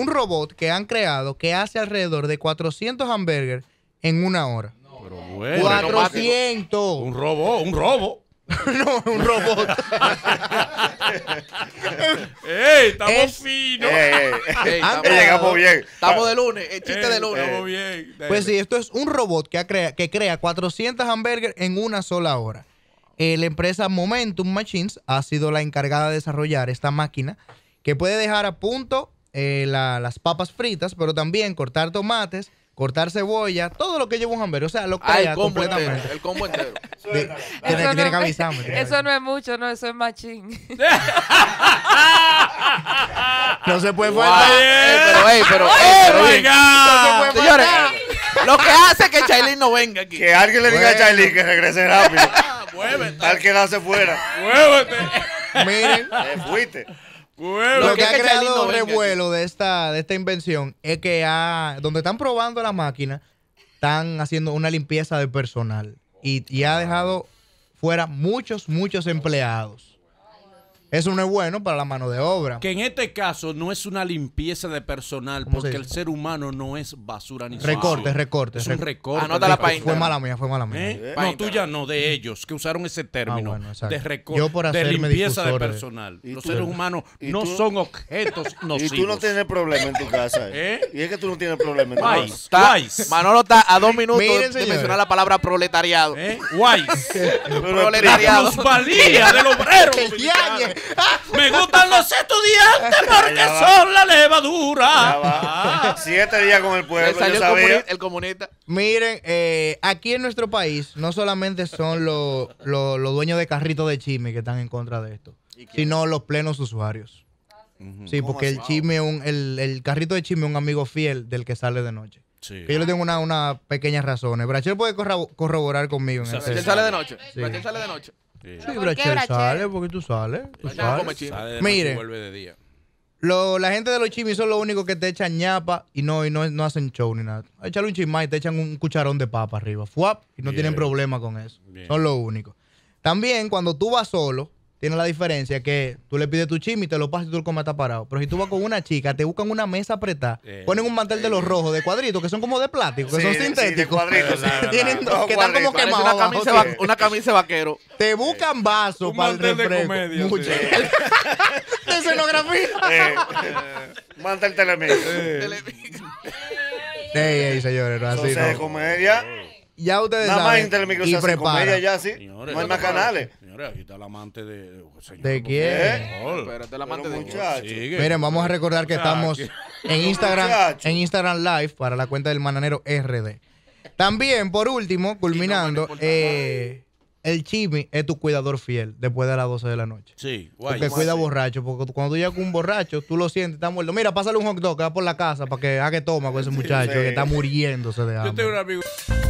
un robot que han creado que hace alrededor de 400 hamburgues en una hora. No, pero bueno. 400. Un robo. No, un robot. ¡Ey, estamos finos! Llegamos bien. Estamos de lunes, el chiste de lunes. Estamos bien. Pues sí, esto es un robot que crea 400 hamburgues en una sola hora. La empresa Momentum Machines ha sido la encargada de desarrollar esta máquina que puede dejar a punto las papas fritas, pero también cortar tomates, cortar cebolla, todo lo que lleva un hamburger. O sea, lo crea completamente. El combo entero. Tiene que avisarme. Eso no es mucho, no, eso es machín. No se puede faltar. Pero bien. Señores, lo que hace que Chailin no venga aquí. Que alguien le diga a Chailin que regrese rápido. Muévete. Al quedarse fuera. Muévete. Miren, Te fuiste. lo que ha que Chailin creado no venga revuelo de esta invención es que donde están probando la máquina, están haciendo una limpieza de personal y ha dejado fuera muchos empleados. Eso no es bueno para la mano de obra. Que en este caso no es una limpieza de personal ¿Cómo se porque dice? el ser humano no es basura ni sucio. Recorte. Es un recorte. Anótala para Fue mala mía. No, tuya no, de ellos, que usaron ese término bueno, exacto. de recorte, Yo por de hacerme limpieza de difusor de- personal. ¿Y Los tú? seres humanos ¿Y no tú? son objetos nocivos. Y tú no tienes problema en tu casa. Y es que tú no tienes problema en tu Wise, casa. wise. Manolo está a 2 minutos Miren, de señores. mencionar la palabra proletariado. Wise. Proletariado. La plusvalía del obrero El dominicano. yañe. Me gustan los estudiantes porque Ya va. son la Ya levadura. va. 7 días con el Le pueblo, salió yo sabía. el comunista. Miren, aquí en nuestro país no solamente son los dueños de carritos de chisme que están en contra de esto, sino los plenos usuarios. Sí, porque el chisme, el carrito de chisme es un amigo fiel del que sale de noche. Sí. Que yo le tengo una pequeñas razones. Brachel puede corroborar conmigo en O sea, ese. Él sale de noche. Sí. Él sale de noche. Sí, ¿Por qué, Brachel Brachel? sale porque tú sales. Tú Brachel no come sales. chisme. Sale de Mire. noche y vuelve de día. La gente de los chismes son los únicos que te echan ñapa y no hacen show ni nada. Échale un chisme y te echan un cucharón de papa arriba. ¡Fuap! Y no Bien. tienen problema con eso. Bien. Son los únicos. También, cuando tú vas solo, tiene la diferencia que tú le pides tu chisme y te lo pasas y tú lo comes hasta parado. Pero si tú vas con una chica, te buscan una mesa apretada, ponen un mantel de los rojos, de cuadritos, que son como de plástico, que Sí, son sí, de sintéticos. cuadritos, sí, Tienen verdad. dos, que están como Parece quemados abajo. Una camisa de vaquero. Te buscan vasos Un para el mantel de refresco. comedia, Mucho. sí. De escenografía. Manta el telemín. Ey, señores, no así Entonces, de no. comedia. Ya ustedes Nada más saben. en Telemicro y se hace prepara. comedia ya, sí. Señores, No hay más canales. Señores, aquí está el amante de... señor, ¿De por quién? favor. Espérate, el amante Pero de muchacho. Sigue. Miren, vamos a recordar que estamos en Muchacho. Instagram Live para la cuenta del Mananero RD. También, por último, culminando, el chisme es tu cuidador fiel después de las 12 de la noche. Sí, guay. Porque cuida borracho, porque cuando tú llegas con un borracho, tú lo sientes, está muerto. Mira, pásale un hot dog que va por la casa para que haga que toma con ese muchacho sí. que está muriéndose de Yo tengo hambre. un amigo...